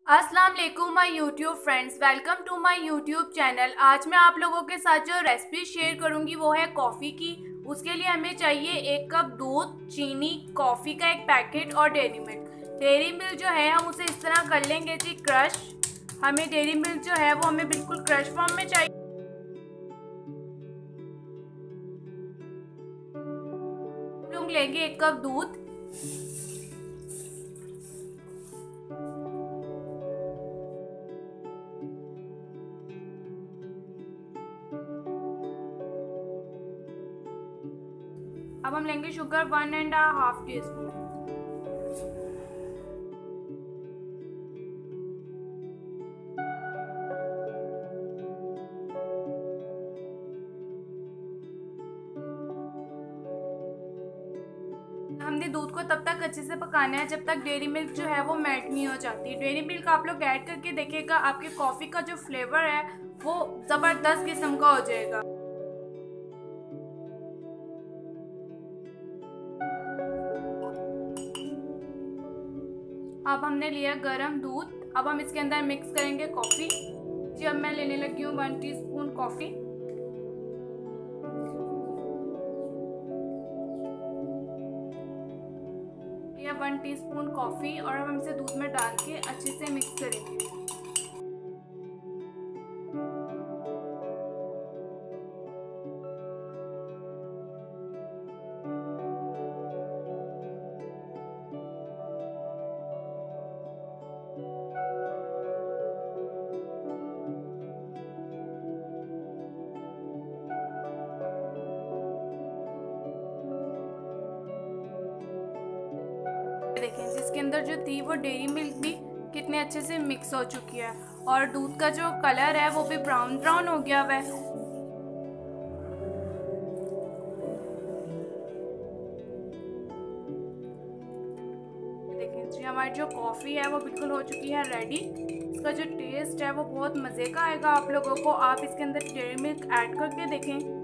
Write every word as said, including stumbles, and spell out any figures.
अस्सलाम वालेकुम my YouTube friends, welcome to my YouTube channel. आज मैं आप लोगों के साथ जो रेसिपी शेयर करूंगी वो है कॉफ़ी की। उसके लिए हमें चाहिए एक कप दूध, चीनी, कॉफ़ी का एक पैकेट और डेयरी मिल्क। डेयरी मिल्क जो है हम उसे इस तरह कर लेंगे जी क्रश। हमें डेयरी मिल्क जो है वो हमें बिल्कुल क्रश फॉर्म में चाहिए। हम लोग लेंगे एक कप दूध, अब हम लेंगे sugar one and half teaspoon. हमने दूध को तब तक अच्छे से पकाना है जब तक डेयरी मिल्क जो है वो मेल्ट नहीं हो जाती। डेयरी मिल्क आप लोग ऐड करके देखिएगा, आपके कॉफ़ी का जो फ्लेवर है वो ज़बरदस्त किस्म का हो जाएगा। अब हमने लिया गरम दूध, अब हम इसके अंदर मिक्स करेंगे कॉफ़ी। जी अब मैं लेने लगी हूँ वन टीस्पून कॉफ़ी। या वन टीस्पून कॉफ़ी और अब हम इसे दूध में डाल के अच्छे से मिक्स करेंगे। देखें जिसके अंदर जो थी वो डेयरी मिल्क भी कितने अच्छे से मिक्स हो चुकी है और दूध का जो कलर है वो भी ब्राउन ब्राउन हो गया हुआ है। देखें जी हमारी जो कॉफ़ी है वो बिल्कुल हो चुकी है रेडी। इसका जो टेस्ट है वो बहुत मज़े का आएगा आप लोगों को। आप इसके अंदर डेयरी मिल्क ऐड करके देखें।